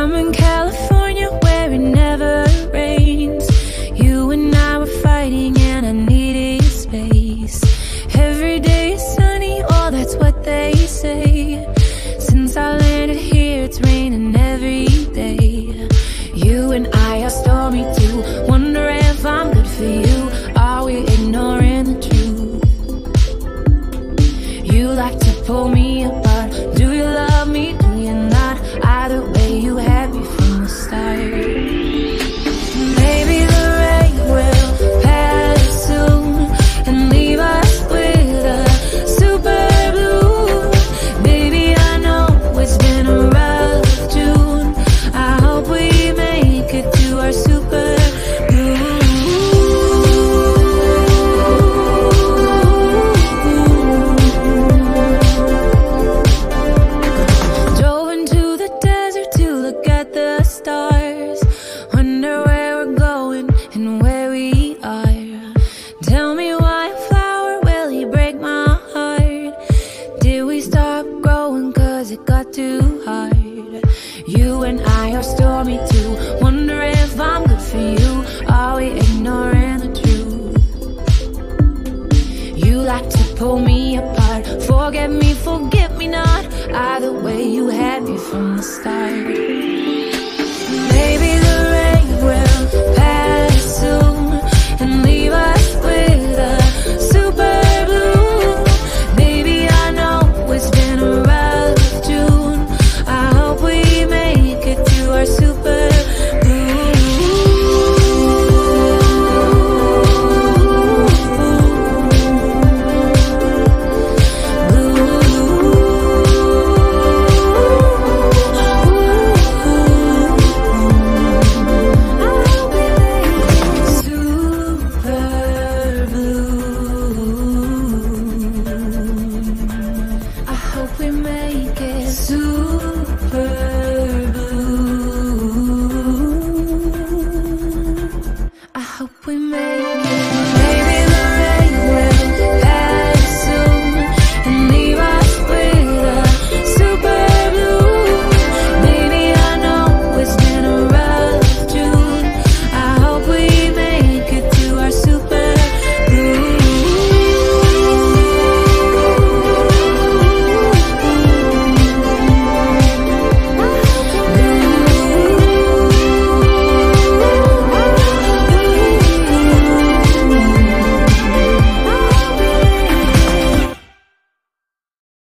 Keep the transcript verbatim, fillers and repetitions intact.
I'm in California where it never rains. You and I were fighting and I needed space. Every day is sunny, oh that's what they say. Since I landed here it's raining every day. You and I are stormy too. Wonder if I'm good for you. Are we ignoring the truth? You like to pull me apart. Do you love me? Do you not? Either way you had me from the start. Maybe the rain will pass soon and leave us with a super blue. Baby, I know it's been a rough June. I hope we make it to our super blue. Drove into the desert to look at the stars. Wonder where we're going and where we are. Tell me why a flower, will he break my heart? Did we stop growing cause it got too hard? You and I are stormy too. Wonder if I'm good for you. Are we ignoring the truth? You like to pull me apart. Forget me, forget me not. Either way you had me from the start. Maybe the rain will pass soon and leave us with a super blue. Baby, I know it's been a rough June. I hope we make it to our super blue. Super blue. I hope we make it super